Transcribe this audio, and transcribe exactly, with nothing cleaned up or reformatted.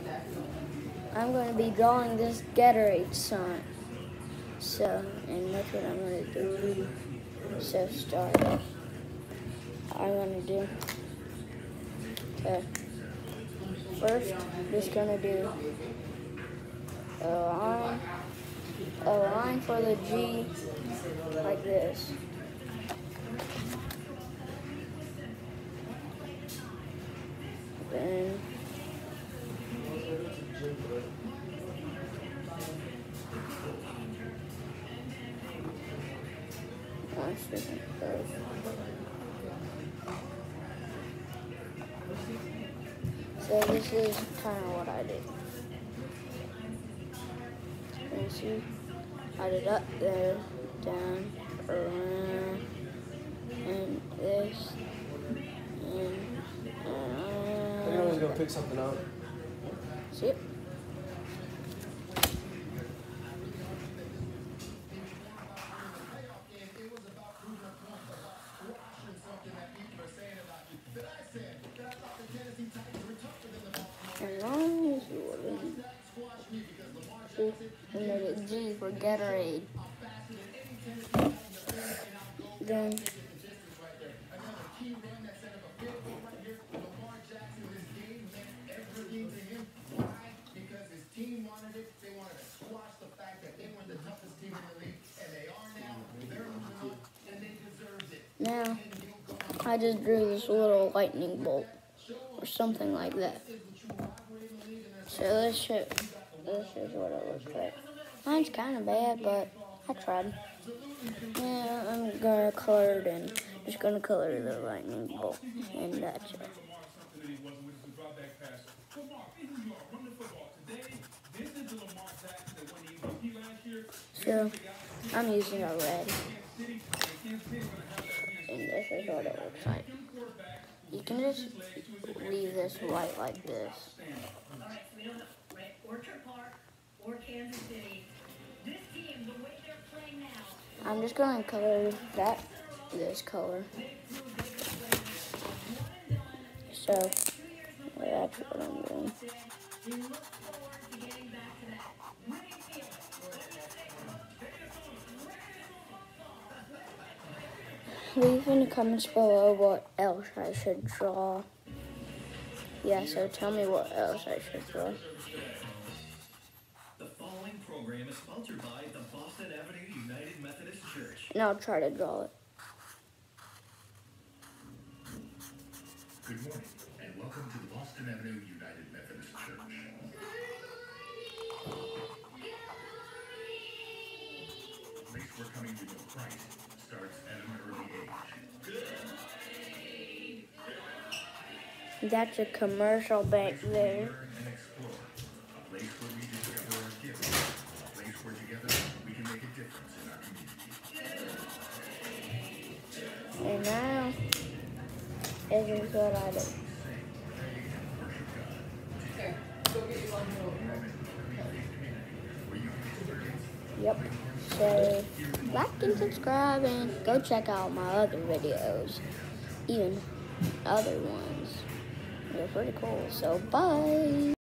I'm going to be drawing this Gatorade sign. So, and that's what I'm going to do. So, start. I'm going to do. Okay. First, just going to do a line, a line for the G, like this. Then one second first. So this is kind of what I did. You see, I did up there, down, around, and this, and around. I was gonna pick something up. See it? As long as you wouldn't. See, we made it G for Gatorade. Then now I just drew this little lightning bolt or something like that. So this shit, this is what it looks like. Mine's kind of bad, but I tried. Yeah, I'm gonna color it in. Just gonna color the lightning bolt, and that's it. So I'm using a red, and this is what it looks like. You can just leave this white like this. I'm just going to color that this color. So that's what I'm doing. Leave in the comments below what else I should draw. Yeah, so tell me what else I should draw. The following program is sponsored by the Boston Avenue United Methodist Church. And I'll try to draw it. Good morning, and welcome to the Boston Avenue United Methodist Church. The place we're coming to know Christ starts at an early age. That's a commercial back there. Learn and explore. A place where we discover our gifts. A place where together we can make a difference in our community. And now, this is what I do. Yep. So, like and subscribe and go check out my other videos. Even other ones. They're pretty cool. So, bye.